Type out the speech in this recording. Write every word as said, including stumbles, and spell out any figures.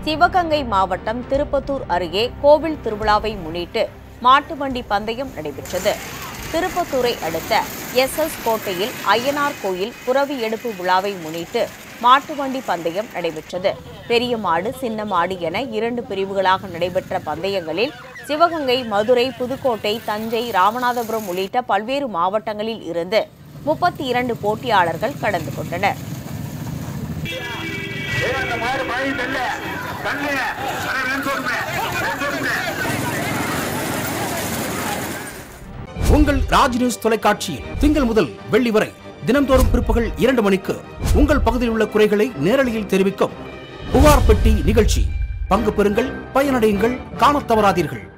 சிவகங்கை மாவட்டம் திருப்பத்தூர் அருகே கோவில் திருவிழாவை முன்னிட்டு மாட்டு வண்டி பந்தயம் நடைபெற்றது. திருப்பத்தூரை அடுத்த எஸ் எஸ் கோட்டையில் ஐயனார் கோயில் புரவி எடுப்பு விழாவை முன்னிட்டு மாட்டு வண்டி பந்தயம் நடைபெற்றது. பெரிய மாடு, சின்ன மாடு என இரண்டு பிரிவுகளாக நடைபெற்ற பந்தயங்களில் சிவகங்கை, மதுரை, புதுக்கோட்டை, தஞ்சை, ராமநாதபுரம் உள்ளிட்ட பல்வேறு மாவட்டங்களில் இருந்து முப்பத்தி இரண்டு போட்டியாளர்கள் கலந்து கொண்டனர். உங்கள் ராஜ் நியூஸ் தொலைக்காட்சியில் திங்கள் முதல் வெள்ளி வரை தினந்தோறும் பிற்பகல் இரண்டு மணிக்கு உங்கள் பகுதியில் உள்ள குறைகளை நேரலையில் தெரிவிக்கும் புகார் பெட்டி நிகழ்ச்சி. பங்கு பெறுங்கள், பயனடையுங்கள், காணத் தவறாதீர்கள்.